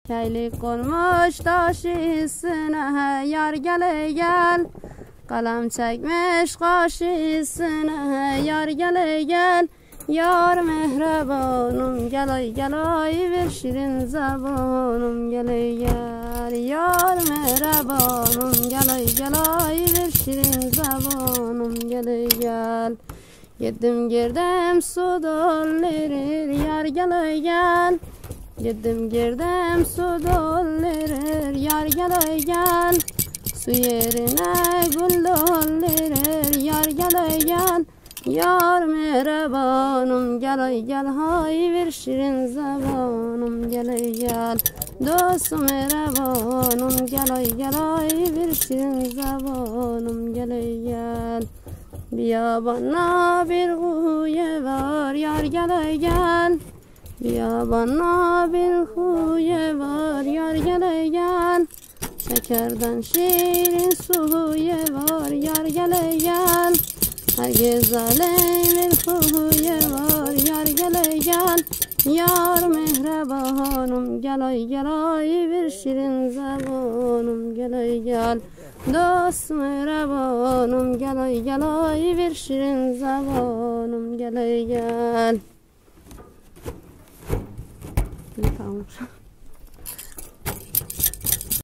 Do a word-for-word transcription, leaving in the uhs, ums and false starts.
Keylik olmuş taşı üstüne yar gele gel. Kalem çekmiş kaşı üstüne yar gele gel. Yar mehrebanım gel ay gel ay ver şirin zabanım gel ay gel. Yar mehrebanım gel ay gel ay ver şirin zabanım gel ay gel. Gittim girdim su dollerir yar gel ay gel. Gittim girdim su dollerir yar gel ay gel. Su yerine gül dollerir yar gel ay gel. Yar mehrebanım gel ay gel hay ver şirin zabanım gel ay gel. Dost mehrebanım gel ay gel ay ver şirin zabanım gel ay gel. Biyabana bir huye var yar gel ay gel. Biyabana bir huye var yar gel ay gel. Şekerden şirin suye var yar gel ay gel. Herkes alemin huye var yar gel ay gel. Yar mehrebanım gel ay gel ay bir şirin zabanım gel ay gel. Dost mehrebanım gel ay gel ay bir şirin zabanım gel ay gel. Tamam.